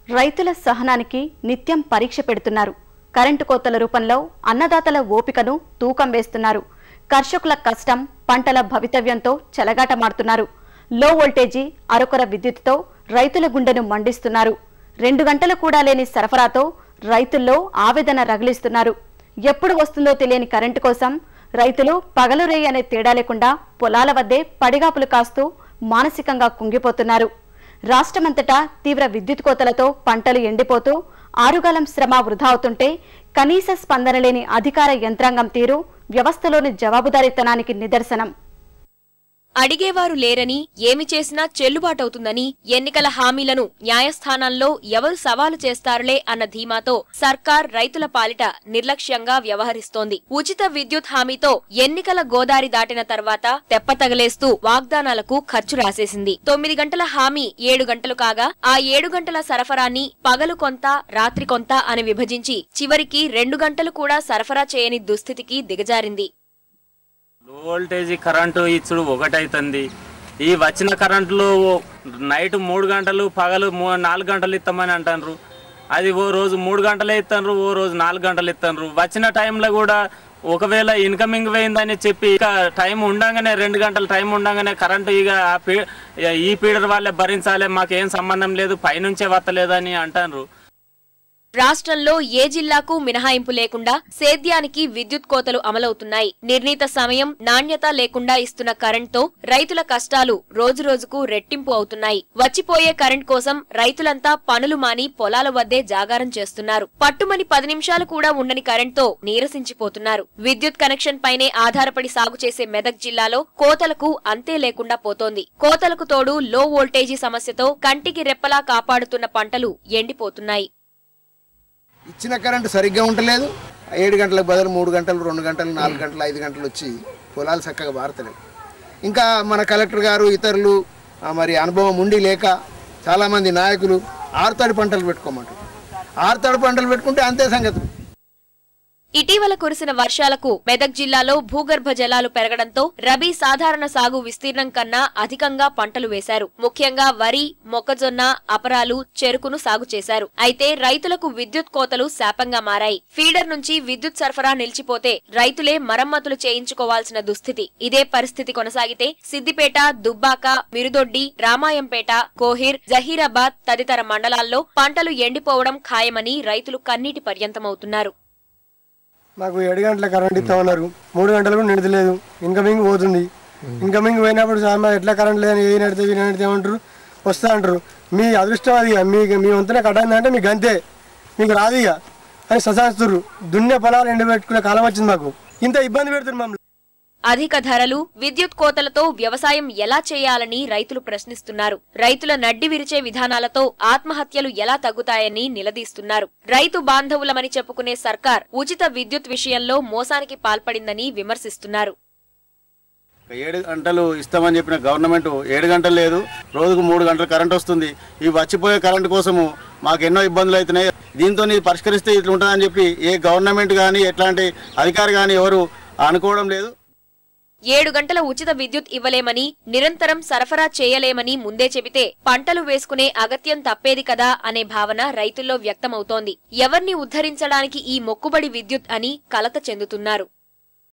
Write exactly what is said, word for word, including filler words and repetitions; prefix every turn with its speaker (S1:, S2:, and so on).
S1: రైతుల సహనానికి నిత్యం పరీక్ష పెడుతున్నారు. కరెంటు కోతల రూపంలో అన్నదాతల ఓపికను తూకం వేస్తున్నారు. కర్షకుల కష్టం, పంటల భవితవ్యంతో చెలగాటమాడుతున్నారు. లో వోల్టేజీ అరకొర విద్యుత్తో రైతుల గుండెను మండిస్తున్నారు. రెండు గంటలు కూడా లేని సరఫరాతో రైతుల్లో ఆవేదన రగిలిస్తున్నారు. ఎప్పుడు వస్తుందో తెలియని కరెంటు కోసం రైతులు పగలు రేయి అనే తేడా లేకుండా పొలాల వద్దే పడిగాపులు కాస్తూ మానసికంగా కుంగిపోతున్నారు. రాష్ట్రమంతటా తీవ్ర విద్యుత్ కోతలతో పంటలు ఎండిపోతూ ఆరుగాలం శ్రమ వృధా అవుతుంటే కనీస స్పందన లేని అధికార యంత్రాంగం తీరు వ్యవస్థలోని జవాబుదారీతనానికి నిదర్శనం.
S2: అడిగేవారు లేరని, ఏమి చేసినా చెల్లుబాటవుతుందని, ఎన్నికల హామీలను న్యాయస్థానాల్లో ఎవరు సవాలు చేస్తారులే అన్న ధీమాతో సర్కార్ రైతుల పాలిట నిర్లక్ష్యంగా వ్యవహరిస్తోంది. ఉచిత విద్యుత్ హామీతో ఎన్నికల గోదారి దాటిన తర్వాత తెప్పతగలేస్తూ వాగ్దానాలకు ఖర్చు రాసేసింది. తొమ్మిది గంటల హామీ ఏడు గంటలు కాగా ఆ ఏడు గంటల సరఫరాని పగలు కొంత, రాత్రి కొంత అని విభజించి చివరికి రెండు గంటలు కూడా సరఫరా చేయని దుస్థితికి దిగజారింది.
S3: లో వోల్టేజీ కరెంటు ఇచ్చుడు ఒకటైతుంది. ఈ వచ్చిన కరెంటులో నైట్ మూడు గంటలు పగలు నాలుగు గంటలు ఇస్తామని అంటారు. అది ఓ రోజు మూడు గంటలే ఇస్తారు, ఓ రోజు నాలుగు గంటలు ఇస్తారు. వచ్చిన టైంలో కూడా ఒకవేళ ఇన్కమింగ్ పోయిందని చెప్పి ఇక టైం ఉండగానే రెండు గంటల టైం ఉండగానే కరెంటు ఇక ఈ పీడర్ వాళ్ళే భరించాలి, మాకేం సంబంధం లేదు, పైనుంచే వస్తలేదని అంటారు.
S2: రాష్ట్రంలో ఏ జిల్లాకు మినహాయింపు లేకుండా సేద్యానికి విద్యుత్ కోతలు అమలవుతున్నాయి. నిర్ణీత సమయం, నాణ్యత లేకుండా ఇస్తున్న కరెంట్తో రైతుల కష్టాలు రోజురోజుకు రెట్టింపు అవుతున్నాయి. వచ్చిపోయే కరెంట్ కోసం రైతులంతా పనులు మాని పొలాల వద్దే జాగారం చేస్తున్నారు. పట్టుమని పది నిమిషాలు కూడా ఉండని కరెంట్తో నీరసించిపోతున్నారు. విద్యుత్ కనెక్షన్ పైనే ఆధారపడి సాగు చేసే మెదక్ జిల్లాలో కోతలకు అంతే లేకుండా పోతోంది. కోతలకు తోడు లో వోల్టేజీ సమస్యతో కంటికి రెప్పలా కాపాడుతున్న పంటలు ఎండిపోతున్నాయి.
S4: ఇచ్చిన కరెంటు సరిగ్గా ఉండలేదు. ఏడు గంటలకు బదులు మూడు గంటలు, రెండు గంటలు, నాలుగు గంటలు, ఐదు గంటలు వచ్చి పొలాలు చక్కగా బారతలేవు. ఇంకా మన కలెక్టర్ గారు, ఇతరులు మరి అనుభవం ఉండి లేక చాలామంది నాయకులు ఆరుతడి పంటలు పెట్టుకోమంటారు. ఆరుతడి పంటలు పెట్టుకుంటే అంతే సంగతి.
S2: ఇటీవల కురిసిన వర్షాలకు మెదక్ జిల్లాలో భూగర్భ జలాలు పెరగడంతో రబీ సాధారణ సాగు విస్తీర్ణం కన్నా అధికంగా పంటలు వేశారు. ముఖ్యంగా వరి, మొక్కజొన్న, అపరాలు, చెరుకును సాగు చేశారు. అయితే రైతులకు విద్యుత్ కోతలు శాపంగా మారాయి. ఫీడర్ నుంచి విద్యుత్ సరఫరా నిలిచిపోతే రైతులే మరమ్మతులు చేయించుకోవాల్సిన దుస్థితి. ఇదే పరిస్థితి కొనసాగితే సిద్దిపేట, దుబ్బాక, మిరుదొడ్డి, రామాయంపేట, కోహిర్, జహీరాబాద్ తదితర మండలాల్లో పంటలు ఎండిపోవడం ఖాయమని రైతులు కన్నీటి పర్యంతమవుతున్నారు.
S5: మాకు ఏడు గంటల కరెంట్ ఇస్తామన్నారు, మూడు గంటలు కూడా నిడతలేదు. ఇన్కమింగ్ పోతుంది. ఇన్కమింగ్ పోయినప్పుడు సార్ ఎట్లా కరెంట్ లేదని ఏ నడితే ఈ నడితే ఏమంటారు, వస్తా అంటారు. మీ అదృష్టం అది, మీకు మీ వంతున కట్టాలంటే మీకు అంతే, మీకు రాదు ఇక అని ససాస్తున్నారు. దున్నే పొలాలు ఎండబెట్టుకునే కాలం వచ్చింది. మాకు ఇంత ఇబ్బంది పెడుతున్నారు మమ్మల్ని.
S2: అధిక ధరలు, విద్యుత్ కోతలతో వ్యవసాయం ఎలా చేయాలని రైతులు ప్రశ్నిస్తున్నారు. రైతుల నడ్డి విరిచే విధానాలతో ఆత్మహత్యలు ఎలా తగ్గుతాయని నిలదీస్తున్నారు. రైతు బాంధవులమని చెప్పుకునే సర్కార్ ఉచిత విద్యుత్ విషయంలో మోసానికి పాల్పడిందని విమర్శిస్తున్నారు.
S6: ఏడు గంటలు ఇస్తామని చెప్పిన గవర్నమెంట్ ఏడు గంటలు లేదు, రోజుకు మూడు గంటలు కరెంట్ వస్తుంది. ఈ వచ్చిపోయే కరెంటు కోసము మాకు ఎన్నో ఇబ్బందులు అవుతున్నాయి. దీంతో పరిష్కరిస్తే ఇట్లా ఉంటుందని చెప్పి ఏ గవర్నమెంట్ కానీ ఎట్లాంటి అధికారి కానీ ఎవరు అనుకోవడం లేదు.
S2: ఏడు గంటల ఉచిత విద్యుత్ ఇవ్వలేమని, నిరంతరం సరఫరా చేయలేమని ముందే చెబితే పంటలు వేసుకునే అగత్యం తప్పేది కదా అనే భావన రైతుల్లో వ్యక్తమవుతోంది. ఎవర్ని ఉద్ధరించడానికి ఈ మొక్కుబడి విద్యుత్ అని కలత చెందుతున్నారు.